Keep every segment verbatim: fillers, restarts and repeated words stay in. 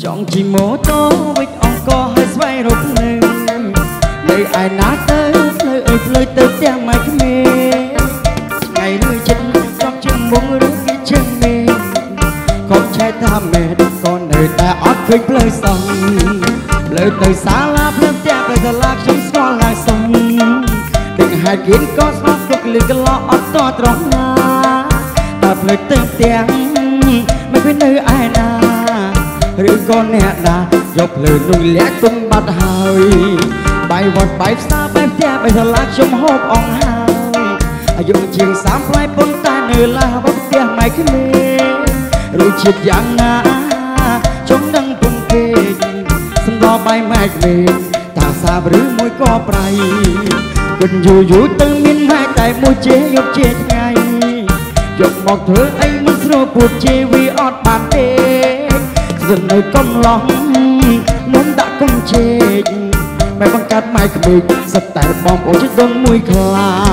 chọn chỉ mô tô với ông có hơi xoay rộp lên nơi ai nát tới nơi ơi lời tới tiếng mai cái mê ngày nơi chân trong chân muốn rước cái chân mê con trai ta mẹ con nơi ta ót khơi lời sông lời tới xa la phim cha về giờ lạc trong xóa lại sông đừng hai kiến có xóa cuộc lì cái lo ót to trống na ta lời tới tiếng mấy cái nơi ai na rửa con nè na dọc lời nuôi lẽ tung bắt hơi bay vọt bay xa bay cha bay giờ lạc trong hộp ong hai dùng chiêng sám phai bông ta nơi la bông tia mày cái mê rồi chiết giang na trong đằng bông kê xâm lo bay mày mê ta xa bứ môi co prai gần dù dù tư miên hai tay môi chế dọc chết ngay dọc một thứ ấy mất rồi buồn chê vì ọt bàn đê dừng nơi công lòng muốn đã công chê mày bằng cát mày của mình sập tại bom ổ chết đông mùi khla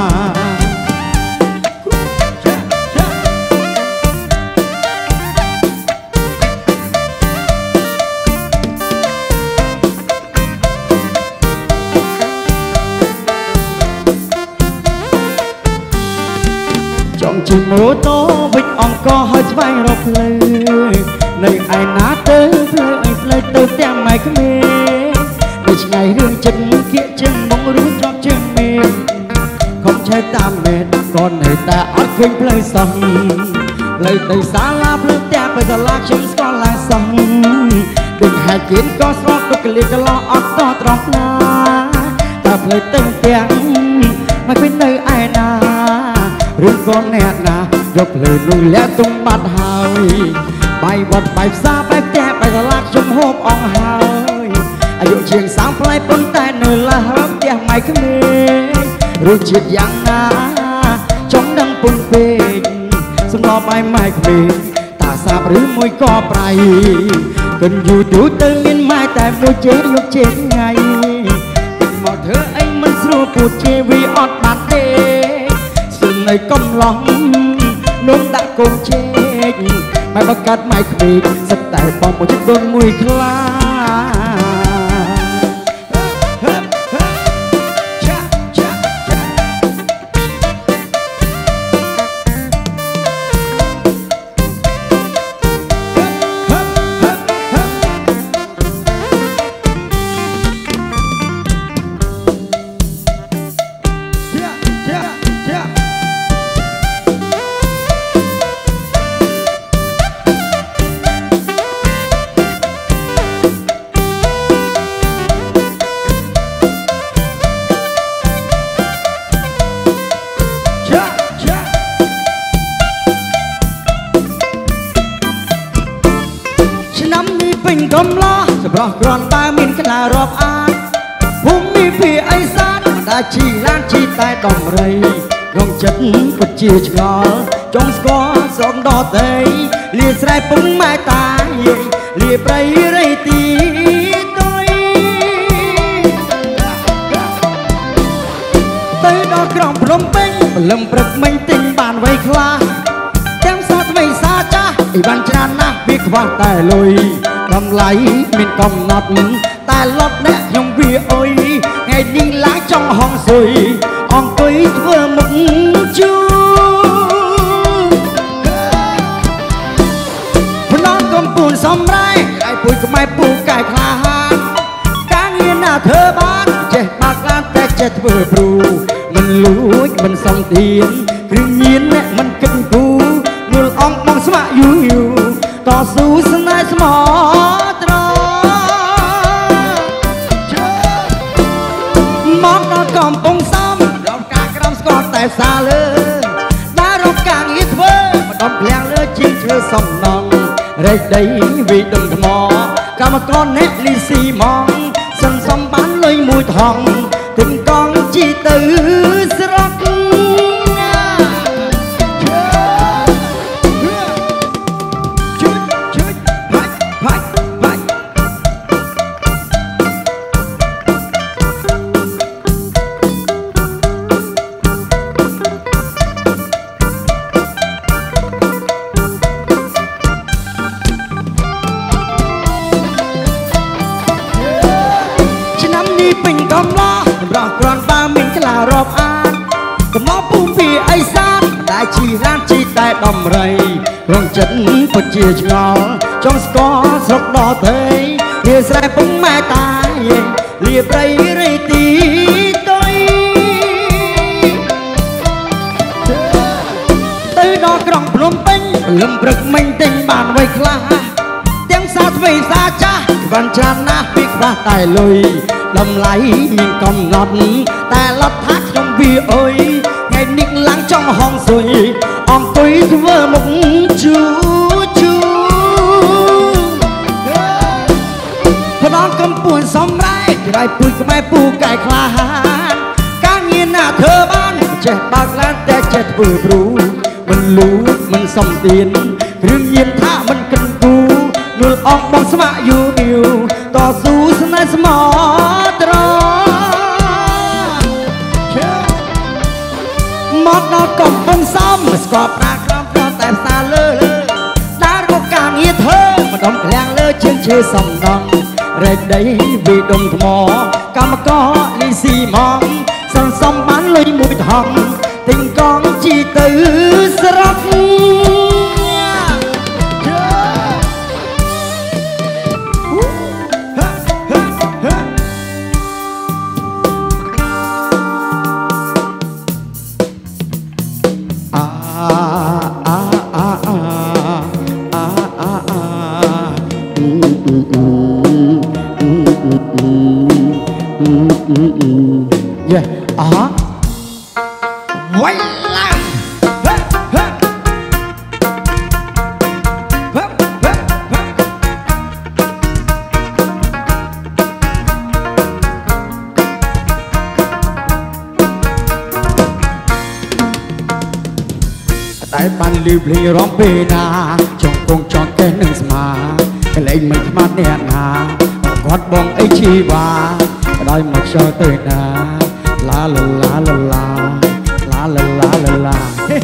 chọn chỉ mô tô với ông có hơi vai rộp lời nơi ai nát tới lời ai lời tới tiếng mày cái mê để ngày đường chân kia chân bóng rút trong chân mê không trái ta mệt còn này ta ót khuyên lời sông lời tới xa la lời ta bây giờ lạc trong con lại sông đừng hai kiến có xót có cái liệt lo ót to trọc na ta lời tới tiếng mày quên nơi ai na rừng con nè na dọc lời nuôi lẽ tung bắt hơi bay vọt bay xa bay cha bay giờ lạc trong hộp ong hơiอายุเชียงสามปลายปนแต่เนื้อละรักเดียไม่ขึ้นเมรู้จิตยังนาจ้องดังปุ่นเป็นสมรอใบไม้ขึ้นตาสาบหรือมวยก็ไปกันอยู่ดูตึงมินไม้แต่มวยเจ๊ยกเจ๊ไงหมอเธอไอ้มันสู้ปูเจวีออดบาดเด็กสิ่งในก้มล้องน้องตะโกนเจ๊ไม่ประกาศไม่ขึ้นสักแต่ปองหมดจะโดนมวยคลากลมล้อสบรอกรอนตามินขนาดรอบอาพุ่งมีพี่ไอ้ซานได้ชีล้านชีตายต้องไรรองจัดกุจีชงอจงสกอสองดอเตยเลียสายปุ้งไม่ตายเลียไปไรตีตัวเตยดอกกรองพรมเป่งลมปรึกไม่ติงบานไว้คลาแก้มซาไม่ซาจ้าไอ้บันชนะนะพี่ขวางแต่ลอยกำไรมินกำนัดแต่ลดแน่ยงวีโอยไงยิงล้างtrongห้องสวยอ่องกุยเพื่อมุกจูพน้องกำปูนสมไรไอ้ปุยก็ไม่ปูไก่คลาหานกางเงินหน้าเธอบ้านเจ็บปากล้านแต่เจ็บเพื่อปลูมันรู้มันส่งเตียนกริ่งยินเนี่ยมันกินกูมืออ่องมองสมาอยู่อยู่ต่อสู้สนายสมอตรมองนอนกอมปงซ้ำเรากากรำสกอตแต่ซาเลยได้รบกางอีเทอร์มาดมเพลียงเลยจิ้งเธอสมนองเร่ได้วีดึงหมอกรรมกรเนลิซีมองสันสมบ้านเลยมวยทองถึงกองจีตือสรกពីឡានជីតែដំរីរងចិត្តពិតជាឆ្ងល់ចង់ស្គាល់ស្រុកដទៃវាស្រែពុំម៉ែតាលាព្រៃរៃទីតុយទៅដល់ក្រុងភ្នំពេញលំព្រឹកមិញទិញបានໄວខ្លះទាំងសាថ្មីសាចាស់បានច្រើនណាស់ពីខ្វះតែលុយតម្លៃមានកំណត់តែលត់ថាខ្ញុំវាអុយថ្ងៃនេះឡើងចង់ហងស៊ុយអង្គុយធ្វើមុខជូជូផ្ដងកំពួនសំរែកក្រៃពូជខ្មែរពូកែខ្លាហានការងារណាធ្វើបានចេះបើកឡានតែចេះធ្វើព្រូមិនលូតមិនសំទៀនគ្រឿងញៀនថាមិនកិនគូនួលអងបងស្មាក់យូយូតស៊ូស្នេហ៍ស្មោះត្រង់មកដល់កំពង់សំស្គប់ប្រាក្រំប្រតែផ្សារលើលើដើររកការងារធ្វើម្ដុំក្លាំងលើជើងឈើសំដងរែកដីវិដុំថ្មកម្មករលីស៊ីម៉ងសន្សំបានលុយមួយថងទិញកង់ជីទៅស្រុកYeah, uh-huh. Wait loud. Huh, huh. Huh, huh, huh. តែបានលឺភ្លេងរំពេណាចង់គង់ចង់កេះនឹងស្មាកលែងមិនខ្មាត់អ្នកណាគាត់បងអីជីវ៉ាដោយមកចូលទៅណាឡាឡាឡាឡាឡាឡាឡាឡាឡាឡា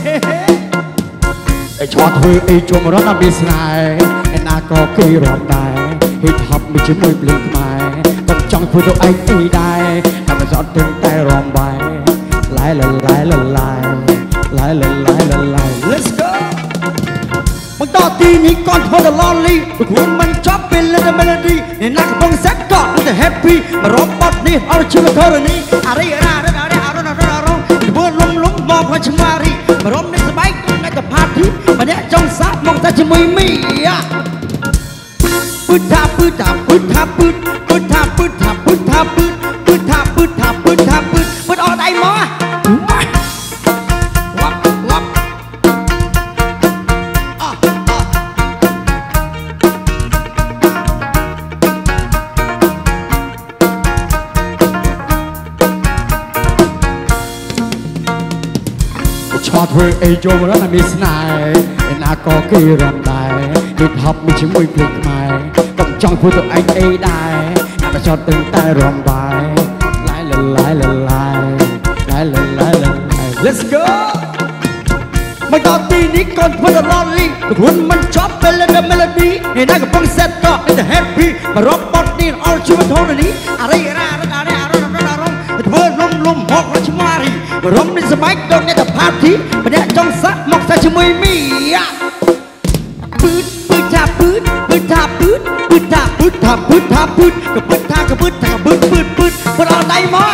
អីឈរធ្វើអីជុំរត់ដល់ពីស្នេហ៍ឯណាក៏គេរត់ដែរហេតុហប់មួយជាមួយភ្លេងខ្មែរក៏ចង់ធ្វើទៅឯងអីដែរតែមិនសត់ទៅតែរំបាយឡាយឡាឡាឡាឡាឡាយឡាឡាឡាឡា Let's go មកដល់ទីនេះកូនធ្វើដល់លីខ្លួនមិនចប់ពេលលេង melody អ្នកណាកំពុងសេតក៏ទៅ happy មករំបត់នេះអរជឿធរនេះអារីរ៉ារ៉ារ៉ារ៉ារ៉ារ៉ារ៉ាធ្វើលំលំមកហើយឆ្មារីមករំនេះស្បែកអ្នកទៅ party ម្នាក់ចង់សាក់មកតែជាមួយមីពឹកថាពឹកថាពឹកថាពឹកពឹកថាពឹកថាពឹកថាពឹកពឹកថាពឹកថាពឹកថាពឹកពឹកអត់ដៃមកឈរធ្វើអីចូលមកដល់មានស្នេហ៍ឯណាក៏គេរំដែរហិតហប់មួយជាមួយភ្លេងខ្មែរក៏ចង់ធ្វើទៅឯងអីដែរតែចត់ទៅតែរំបាយឡាយឡាយឡាយឡាយឡាយឡាយឡាយឡាយ Let's go មកដល់ទីនេះកូនធ្វើដល់លីខ្លួនមិនចប់ពេល melody ឯណាកំពុង set ក៏ happy មករំបត់នេះអល់ជួយធននេះអារីរ៉ារ៉ារ៉ារ៉ារ៉ារ៉ាធ្វើលំលំហកឆ្មារីរំនេះស្បែកដល់អ្នកទៅ party ម្នាក់ចង់សាក់មកតែជាមួយមីពឹកពឹកថាពឹកពឹកថាពឹកពឹកថាពឹកថាពឹកថាពឹកក៏ពឹកថាក៏ពឹកថាពឹកពឹកពឹកពឹកអត់ដៃមក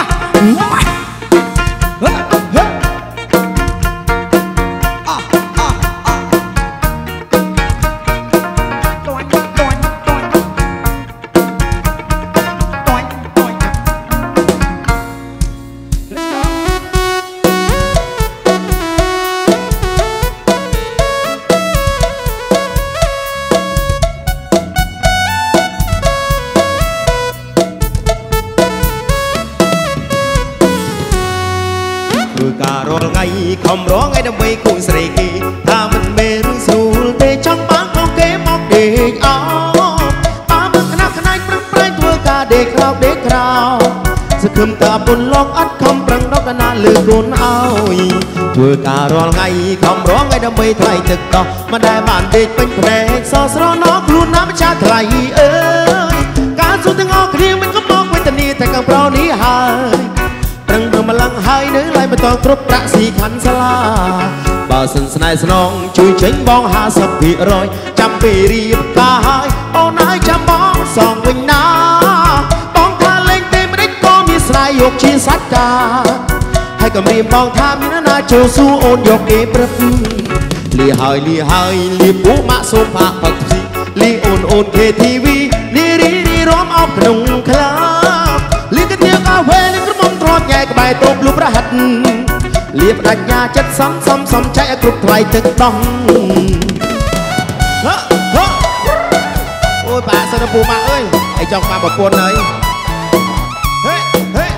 ខំរងឲ្យដើម្បីគូស្រីគេថាមិនមែនរឿងស្រួលទេចង់បានមកគេមកដេកអោតាមមកខ្នះខ្នាយប្រឹងប្រែងធ្វើការដេកក្រោកដេកក្រោកសង្ឃឹមតាបុនលោកអត់ខំប្រឹងដកណាលើខ្លួនឲ្យធ្វើការរាល់ថ្ងៃខំរងឲ្យដើម្បីថ្លៃទឹកដោះមិនដែលបានដេកពេញភ្នែកសស្រណោខ្លួនណាម្ចាស់ថ្លៃអើយការសួរទាំងអស់គ្នាមិនក៏មកវេទនាតែកំប្រោនេះហើយប្រឹងប្រម្លឹងហើយនៅឡើយមិនតគ្រប់ប្រាក់ស៊ីខាន់សាលាបើសិនស្នេហ៍ស្នងជួយចេញបងហាសិបភាគរយចាំពេលរៀបការហើយអូនហើយចាំបងសងវិញណាបងថាលេងទេមិនដេចក៏មានស្នេហ៍យកជាសច្ចាហើយក៏មានបងថាមានណាចូលសួរអូនយកគេព្រឹកលីហើយលីហើយលីពូម៉ាក់សូមផាក់ផឹកស៊ីលីអូនអូន kê tê vê លីរីរីរំអោបក្នុងក្លាបលីកាទៀងកាហ្វេលីក្រមុំទ្រាំញ៉ែក្បែរតូបលុបរហិតលៀបដាច់ញាចិត្តសំសំសំចែកឲ្យគ្រប់ថ្លៃទឹកដោះហ៎ហ៎អូយបាក់សិនពូម៉ាក់អើយឯងចង់បានប្រពន្ធហើយហេហេ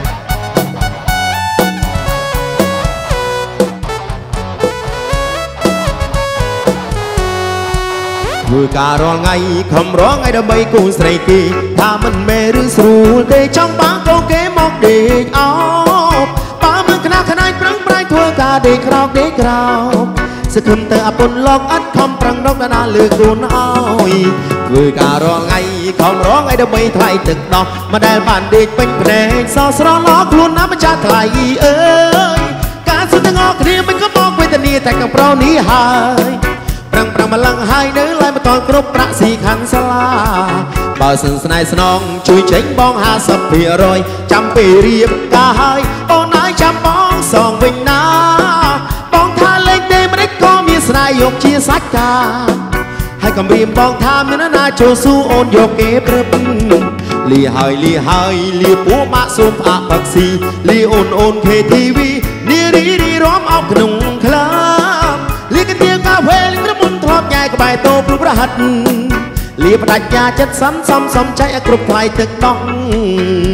ធ្វើការរាល់ថ្ងៃខំរងឲ្យដើម្បីគូស្រីគេថាមិនមែនឬស្រួលទេចង់បានកូនគេមកដេកអោបបើមិនខ្នះខ្នាយប្រឹងប្រែងធ្វើការដេកក្រោកដេកក្រោកសង្ឃឹមទៅអពុនលោកអត់ខំប្រឹងរកដល់ណាលើកខ្លួនឲ្យធ្វើការរាល់ថ្ងៃខំរងឲ្យដើម្បីថ្លៃទឹកដោះមិនដែលបានដេកពេញភ្នែកសស្រឡោខ្លួនណាម្ចាស់ថ្លៃអើយការសិនទាំងអស់គ្នាមិនក៏មកវេទនាតែកំប្រោនេះហើយប្រឹងប្រឹងម្លឹងហើយនៅឡើយមិនតន់គ្រប់ប្រាក់ស៊ីខាន់សាលាបើសិនស្នេហ៍ស្នងជួយចេញបងហាសិបភាគរយចាំពេលរៀបការហើយអូនហើយចាំបងសងវិញណាបងថាលេងទេមិនដេចក៏មានស្នេហ៍យកជាសាច់កាហើយកំរៀមបងថាមានណាចូលសួរអូនយកគេព្រឹបលីហើយលីហើយលីពូម៉ាក់សូមផ្អាកផឹកស៊ីលីអូនអូន kê tê vê នារីរីរំអោបក្នុងក្លាបលីកាទៀងកាហ្វេលីក្រមុំធ្លាប់ញ៉ែក្បែរតូបលុបរហិតលីបដាច់ញាចិត្តសំសំសំចែកឲ្យគ្រប់ថ្លៃទឹកដោះ